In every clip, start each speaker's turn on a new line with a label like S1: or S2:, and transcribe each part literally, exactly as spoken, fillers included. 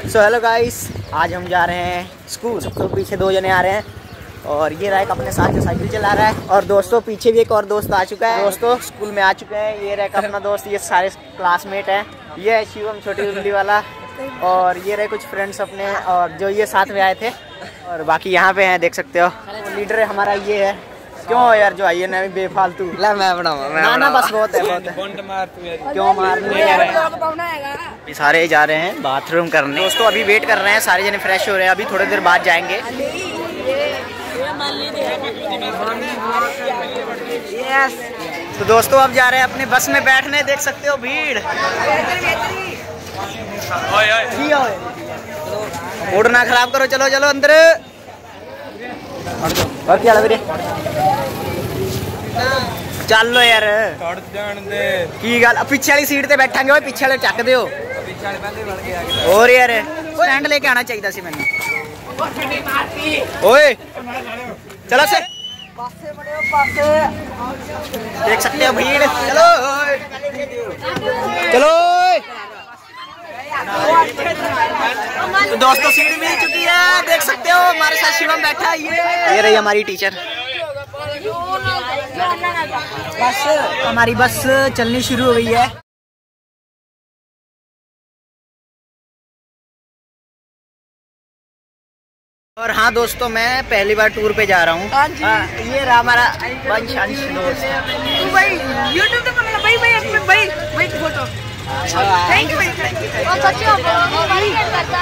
S1: So hello guys, आज हम जा रहे हैं स्कूल। तो पीछे दो जने आ रहे हैं और ये रैक अपने साथ जो साइकिल चला रहा है। और दोस्तों पीछे भी एक और दोस्त आ चुका है। दोस्तों स्कूल में आ चुके हैं। ये रैक अपना दोस्त, ये सारे क्लासमेट हैं। ये है शिवम छोटी उंगली वाला और ये रहे कुछ फ्रेंड्स अपने और जो ये साथ में आए थे। और बाकी यहाँ पे हैं, देख सकते हो। लीडर हमारा ये है। क्यों यार जो आइए ना बेफालतू ला मैं बनाऊंगा ना ना बस बहुत है बहुत है। क्यों मारने ये सारे जा रहे हैं बाथरूम करने। दोस्तों अभी वेट कर रहे हैं, सारे जने फ्रेश हो रहे हैं। अभी थोड़ी देर बाद जाएंगे। यस तो दोस्तों अब जा रहे हैं अपने बस में बैठने। देख सकते हो भीड़। मूड ना खराब करो, चलो चलो अंदर। और क्या लग रहा चल लो यार की गल। पीछे वाली सीट ते बैठांगे। ओए पीछे वाले चक दियो और यार स्टैंड लेके आना चाहिए सी मैंने। ओए चलो से देख सकते हो भीड़। चलो चलो तो दोस्तों सीट मिल चुकी है। देख सकते हो हमारे साथ शिवम बैठा है। ये ये रही हमारी टीचर। बस हमारी बस चलनी शुरू हो गई है। और हाँ दोस्तों, मैं पहली बार टूर पे जा रहा हूँ। ये रहा हमारा वंश अंश दोस्त।
S2: भाई यूट्यूब पे मतलब भाई भाई अपने भाई भाई फोटो। थैंक यू भाई। और सच्ची भाई करता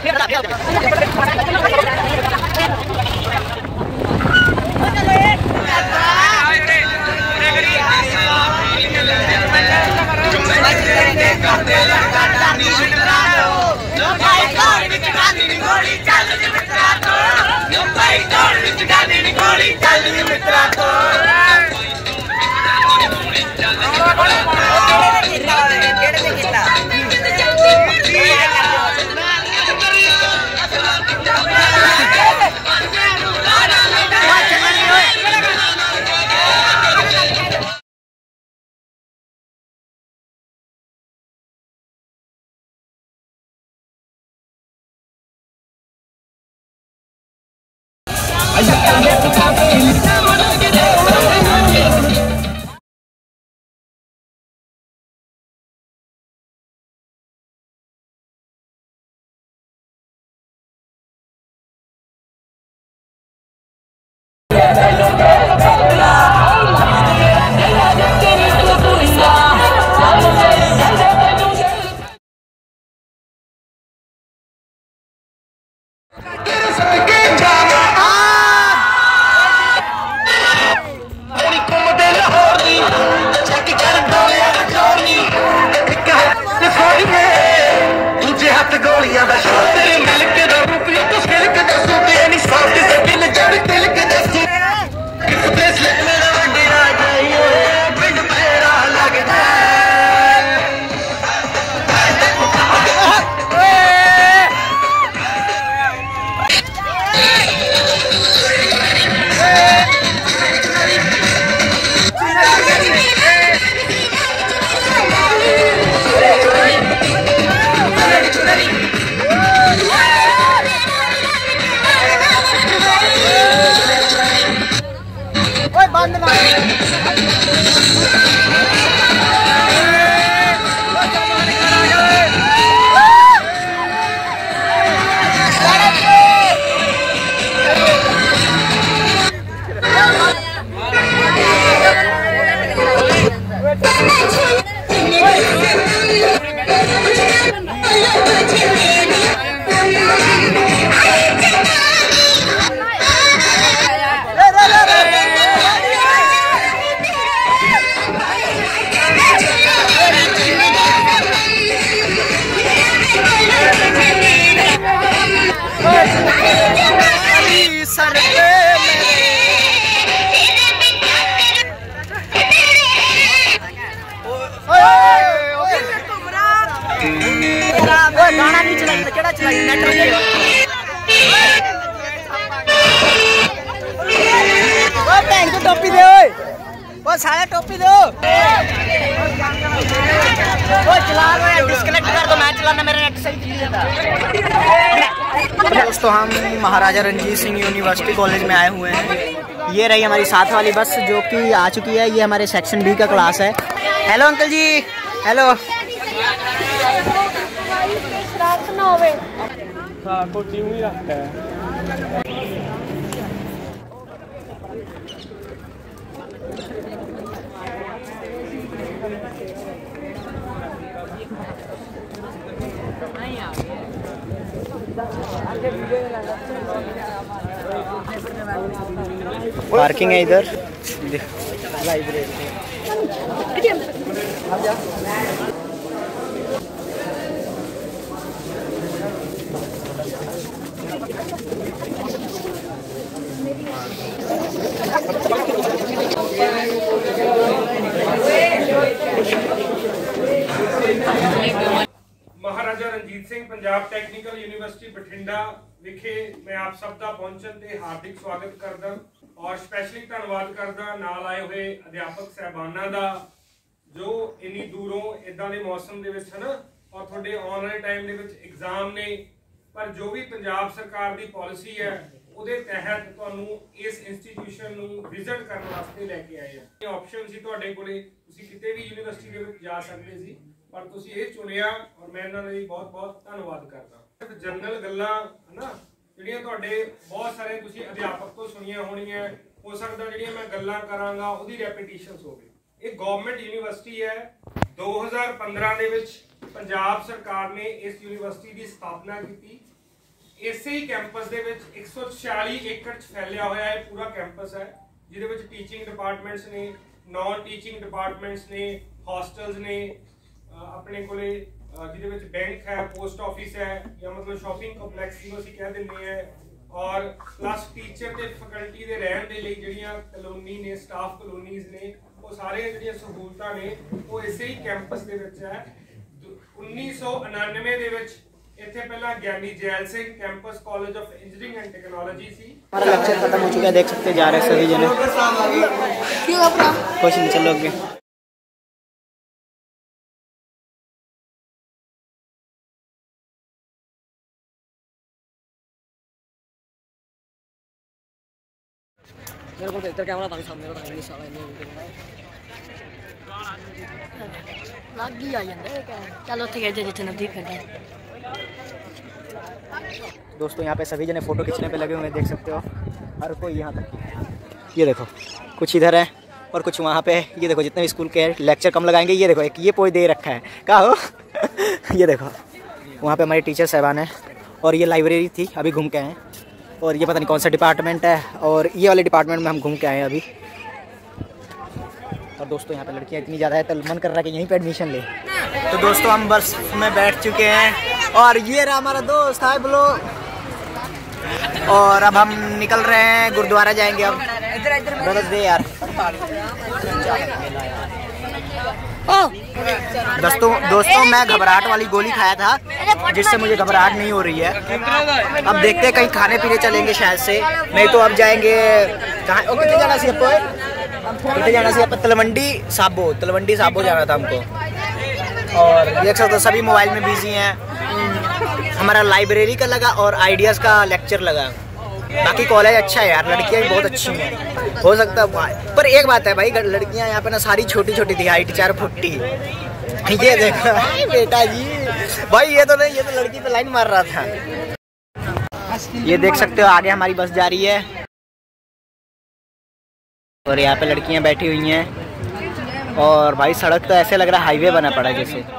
S2: गाना नहीं चलाई केड़ा चलाई नेट ओ टोपी दे। ओ साले टोपी दो।
S1: चला लो यार, डिस्कनेक्ट कर दो, मैं चलाना, मेरा नेट सही चल था। दोस्तों हम महाराजा रंजीत सिंह यूनिवर्सिटी कॉलेज में आए हुए हैं। ये रही हमारी साथ वाली बस जो कि आ चुकी है। ये हमारे सेक्शन बी का क्लास है। Hello uncle ji, hello. Parking है इधर, library.
S3: Maharaja Ranjit Singh Punjab technical university Bathinda विखे मैं आप सब का पहुंचन ते हार्दिक स्वागत करदा और स्पेशली धन्यवाद करदा नाल आए हुए अध्यापक साहबाना दा जो इन्नी दूरों इदां दे मौसम दे विच है ना और थोड़े ऑनलाइन टाइम दे विच एग्जाम ने पर जो भी पंजाब सरकार दी पॉलिसी है ਉਹਦੇ ਤਹਿਤ ਤੁਹਾਨੂੰ ਇਸ ਇੰਸਟੀਟਿਊਸ਼ਨ ਨੂੰ ਵਿਜ਼ਿਟ ਕਰਨ ਵਾਸਤੇ ਲੈ ਕੇ ਆਏ ਆ। ਇਹ ਆਪਸ਼ਨ ਸੀ ਤੁਹਾਡੇ ਕੋਲੇ, ਤੁਸੀਂ ਕਿਤੇ ਵੀ ਯੂਨੀਵਰਸਿਟੀ ਦੇ ਵਿੱਚ ਜਾ ਸਕਦੇ ਸੀ ਪਰ ਤੁਸੀਂ ਇਹ ਚੁਣਿਆ ਔਰ ਮੈਂ ਇਹਨਾਂ ਲਈ ਬਹੁਤ ਬਹੁਤ ਧੰਨਵਾਦ ਕਰਦਾ। ਜਨਰਲ ਗੱਲਾਂ ਹਨਾ ਜਿਹੜੀਆਂ ਤੁਹਾਡੇ ਬਹੁਤ ਸਾਰੇ ਤੁਸੀਂ ਅਧਿਆਪਕ ਤੋਂ ਸੁਣੀਆਂ ਹੋਣੀਆਂ, ਹੋ ਸਕਦਾ ਜਿਹੜੀਆਂ ਮੈਂ ਗੱਲਾਂ ਕਰਾਂਗਾ ਉਹਦੀ ਰੈਪੀਟੀਸ਼ਨਸ ਹੋਵੇ। ਇਹ ਗਵਰਨਮੈਂਟ ਯੂਨੀਵਰਸਿਟੀ ਹੈ। ਦੋ ਹਜ਼ਾਰ ਪੰਦਰਾਂ ਦੇ ਵਿੱਚ ਪੰਜਾਬ ਸਰਕਾਰ ਨੇ ਇਸ ਯੂਨੀਵਰਸਿਟੀ ਦੀ ਸਥਾਪਨਾ ਕੀਤੀ। ਇਸੇ ਹੀ ਕੈਂਪਸ ਦੇ ਵਿੱਚ एक सौ छियाली ਏਕੜ ਚ ਫੈਲਿਆ ਹੋਇਆ ਹੈ ਪੂਰਾ ਕੈਂਪਸ ਹੈ ਜਿਹਦੇ ਵਿੱਚ ਟੀਚਿੰਗ ਡਿਪਾਰਟਮੈਂਟਸ ਨੇ, ਨੌਨ ਟੀਚਿੰਗ ਡਿਪਾਰਟਮੈਂਟਸ ਨੇ, ਹੌਸਟਲਸ ਨੇ ਆਪਣੇ ਕੋਲੇ ਜਿਹਦੇ ਵਿੱਚ ਬੈਂਕ ਹੈ, ਪੋਸਟ ਆਫਿਸ ਹੈ ਜਾਂ ਮਤਲਬ ਸ਼ਾਪਿੰਗ ਕੰਪਲੈਕਸ ਜਿਹਨੂੰ ਅਸੀਂ ਕਹਿ ਦਿੰਦੇ ਆ ਔਰ ਪਲੱਸ ਟੀਚਰ ਤੇ ਫੈਕਲਟੀ ਦੇ ਰਹਿਣ ਦੇ ਲਈ ਜਿਹੜੀਆਂ ਕਲੋਨੀ ਨੇ, ਸਟਾਫ ਕਲੋਨੀਜ਼ ਨੇ, ਉਹ ਸਾਰੇ ਜਿਹੜੀਆਂ ਸਹੂਲਤਾਂ ਨੇ ਉਹ ਇਸੇ ਹੀ ਕੈਂਪਸ ਦੇ ਵਿੱਚ ਹੈ। उन्नीस सौ उनानवे ਦੇ ਵਿੱਚ ਇੱਥੇ ਪਹਿਲਾਂ Giani Zail Singh campus college of engineering and technology सी।
S1: हमारा लेक्चर खत्म हो चुका है, देख सकते जा रहे हैं सभी जने। कुछ नहीं, चलो आगे।
S4: मेरे को इधर कैमरा था सामने का नहीं साला नहीं लग ही आ जाता है। चलो ठीक है जितने नजदीक करता
S1: दोस्तों यहाँ पे सभी जने फोटो खींचने पे लगे हुए हैं, देख सकते हो हर कोई यहाँ तक। ये देखो कुछ इधर है और कुछ वहाँ पे। ये देखो जितने भी स्कूल के लेक्चर कम लगाएंगे। ये देखो एक ये पोज दे रखा है, क्या हो ये देखो वहाँ पे हमारे टीचर साहबान है और ये लाइब्रेरी थी, अभी घूम के आए और ये पता नहीं कौन सा डिपार्टमेंट है और ये वाले डिपार्टमेंट में हम घूम के आए हैं अभी। और दोस्तों यहाँ पे लड़कियाँ इतनी ज़्यादा है तो मन कर रहा है कि यहीं पे एडमिशन ले। तो दोस्तों हम बस में बैठ चुके हैं और ये रहा हमारा दोस्त हाय बोलो। और अब हम निकल रहे हैं, गुरुद्वारा जाएंगे अब। ब्रदर दे यार। दोस्तों दोस्तों मैं घबराहट वाली गोली खाया था जिससे मुझे घबराहट नहीं हो रही है। अब देखते हैं कहीं खाने पीने चलेंगे शायद से, नहीं तो अब जाएंगे कहाँ। कितने जाना सी आपको कितने जाना सी आप तलवंडी साबो तलवंडी साबो जाना था हमको। और देख सकते हो सभी मोबाइल में बिजी हैं। हमारा लाइब्रेरी का लगा और आइडियाज़ का लेक्चर लगा। बाकी कॉलेज अच्छा है यार, लड़कियाँ भी बहुत अच्छी हैं। हो सकता है पर एक बात है भाई, लड़कियाँ यहाँ पे ना सारी छोटी छोटी थी, हाइट चार फुट्टी। ये देखो बेटा जी भाई, ये तो नहीं, ये तो लड़की पे लाइन मार रहा था। ये देख सकते हो आगे हमारी बस जा रही है और यहाँ पे लड़कियाँ बैठी हुई हैं। और भाई सड़क तो ऐसे लग रहा है हाईवे बना पड़ा जैसे।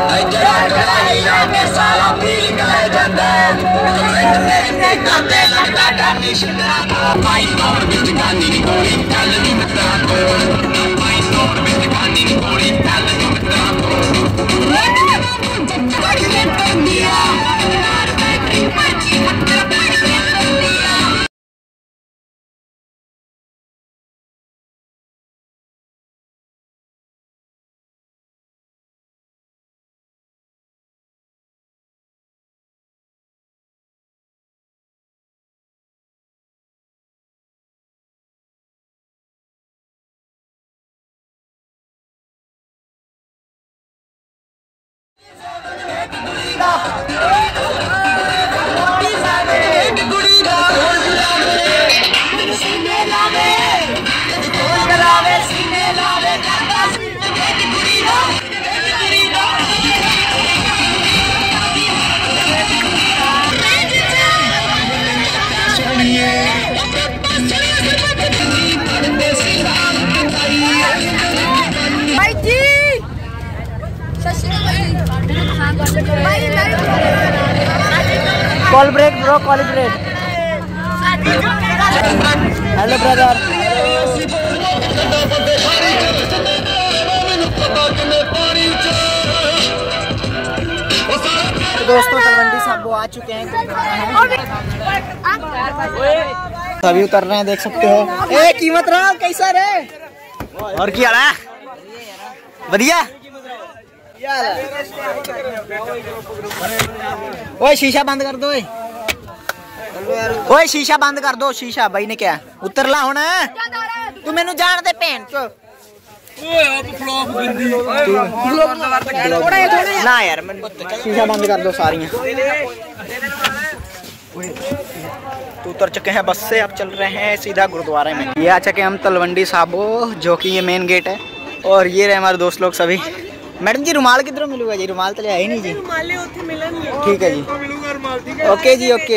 S1: Call break bro, call break. Hello brother. दोस्तों तलवंडी साहब आ चुके हैं, सभी उतर रहे हैं, देख सकते हो। ए कीमत रहा कैसा रे और क्या रहा बढ़िया। ओए शीशा बंद कर दो, ओए शीशा बंद कर दो। शीशा भाई ने क्या उतर ला होना तू मैनू जान दे भैन चो ना यार, शीशा बंद कर दो सारियां। तो उतर चुके हैं बस से, अब चल रहे हैं सीधा गुरुद्वारे में। ये आ चुके हम तलवंडी साबो, जो कि ये मेन गेट है। और ये रहे हमारे दोस्त लोग सभी। मैडम जी रुमाल किधरों मिलूगा जी? रुमाल तो है ही नहीं जी। ठीक है जी, ओके जी ओके।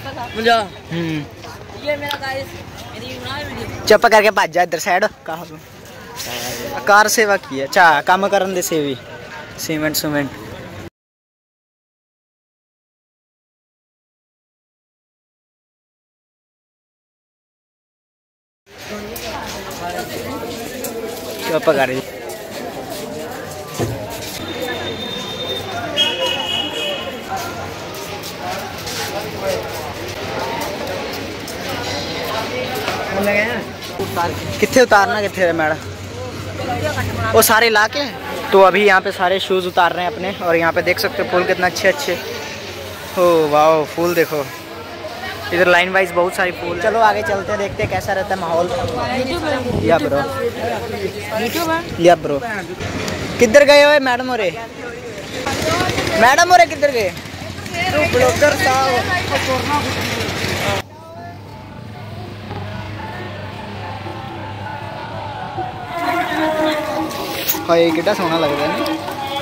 S1: चुप करके भज जा इधर साइड। कार सेवा की है, अच्छा काम करन दे सेवी सीमेंट सीमेंट। चुप कर कितने उतारना कितने है मैडम? वो सारे ला के। तो अभी यहाँ पे सारे शूज़ उतार रहे हैं अपने। और यहाँ पे देख सकते हो फूल कितना अच्छे अच्छे हो। वाह फूल देखो, इधर लाइन वाइज बहुत सारी फूल। चलो आगे चलते हैं, देखते हैं कैसा रहता है माहौल। या ब्रो, या ब्रो किधर गए हो मैडम? और मैडम और किधर गए? ब्लॉगर साहब हाँ ये कितना सोना लगता है ना।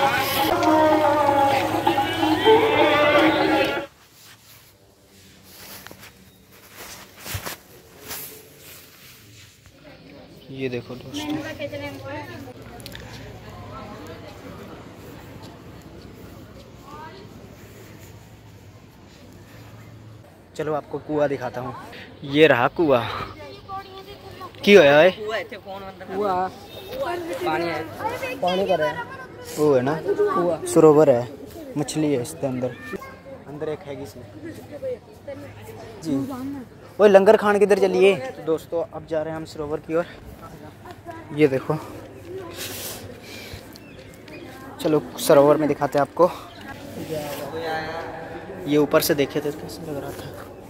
S1: ये देखो दोस्तों, चलो आपको कुआं दिखाता हूँ। ये रहा कुआं। की होया है? कुआं पानी है, पानी का है वो है ना, सरोवर है, मछली है इसके अंदर। अंदर एक है इसमें जी। वो लंगर खान किधर चलिए। तो दोस्तों अब जा रहे हैं हम सरोवर की ओर। ये देखो, चलो सरोवर में दिखाते हैं आपको। ये ऊपर से देखे थे कैसे लग रहा था।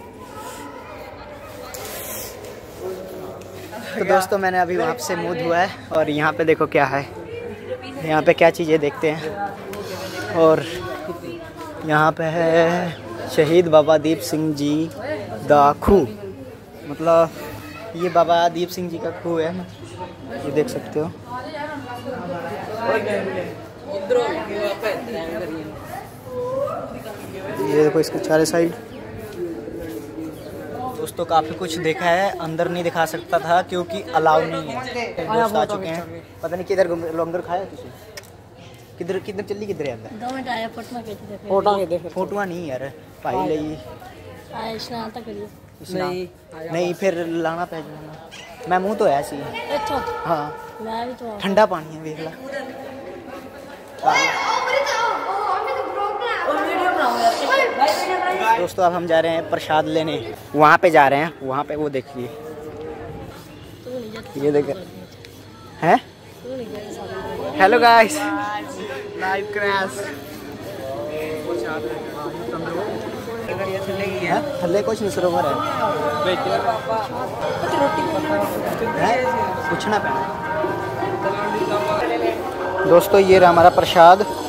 S1: तो दोस्तों मैंने अभी वहाँ से मुँह धुआ है और यहाँ पे देखो क्या है। यहाँ पे क्या चीज़ें देखते हैं। और यहाँ पे है शहीद बाबा दीप सिंह जी दा खूह, मतलब ये बाबा दीप सिंह जी का खूह है ना, ये देख सकते हो। ये देखो इसके चारों साइड। दोस्तों काफ़ी कुछ देखा है, अंदर नहीं दिखा सकता था क्योंकि अलाउ नहीं है। दोस्त आ चुके हैं, पता नहीं किधर लंगर खाया तुझे। किधर किधर चली किधर है अंदर?
S4: दो मिनट आया फोटो खींच दे।
S1: फोटो फोटो नहीं यार भाई ਲਈ
S4: आया स्नान तक करिए।
S1: नहीं नहीं फिर लाना पै जाना। मैं मुंह धोया सी।
S4: इथों
S1: हाँ
S4: मैं भी तो
S1: ठंडा पानी है देख ला। दोस्तों अब हम जा रहे हैं प्रसाद लेने, वहाँ पे जा रहे हैं, वहाँ पे वो देखिए ये देख हैं। हेलो गाइस लाइव क्रैश थल्ले कुछ नहीं सरोवर है पूछना पैना। दोस्तों ये रहा हमारा प्रसाद।